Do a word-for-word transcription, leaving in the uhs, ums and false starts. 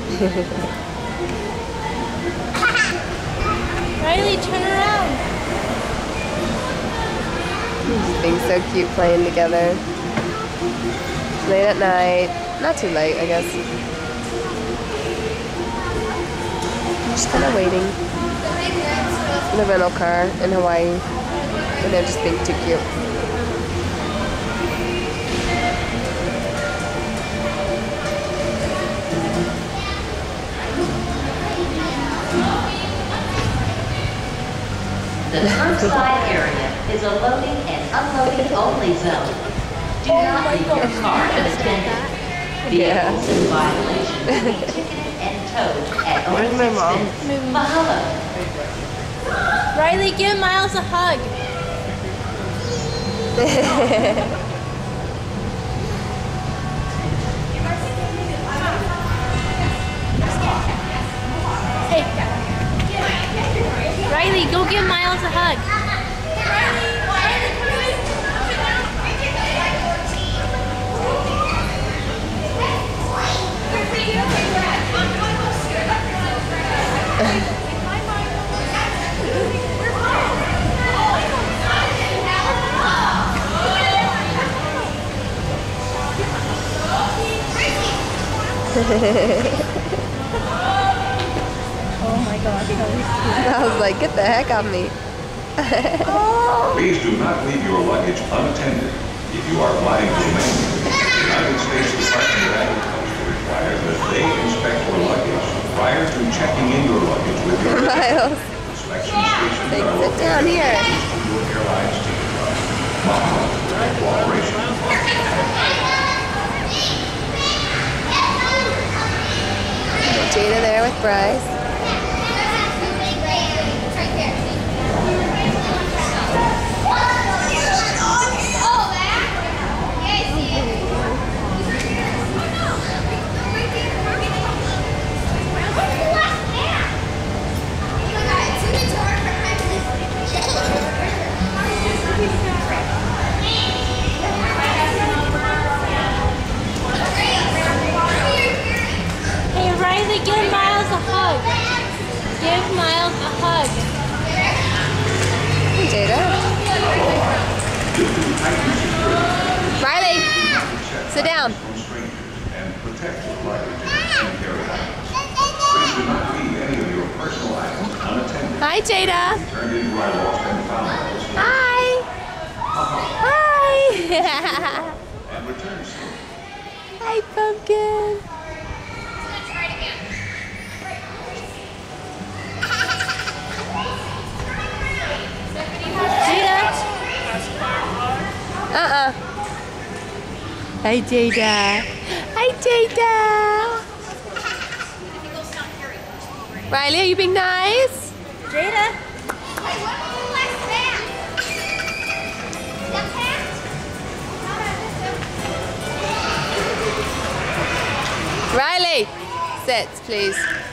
Riley, turn around. Just being so cute playing together. It's late at night. Not too late, I guess. Just kind of waiting in a rental car in Hawaii. And they're just being too cute. The curbside area is a loading and unloading only zone. Do not leave your car unattended. Vehicles in violation will be ticketed and towed at Where's my mom? expense. Mahalo. Riley, give Miles a hug. Hey. Riley, go give Miles a hug. Oh my gosh, that was cute. I was like, get the heck out of me. Please do not leave your luggage unattended. If you are flying to Romania, the United States Department of Agriculture requires that they inspect your luggage prior to checking in your luggage with your Miles. inspection stations Like, are sit located down here. on your airline's ticket line. Mahalo for your cooperation. Jada there with Bryce. Hey, Riley, give Miles a hug. Give Miles a hug. Hey, Jada. Riley, sit down. From strangers and protect your luggage in carry-on. Please do not leave any of your personal items unattended. Hi, Jada. Turned into our lost and found list. Hi. Hi. And return soon. Hi, Pumpkin. Jada. Uh-uh. Hi, Jada. Hi, Jada. Riley, are you being nice? Jada. Riley, sit, please.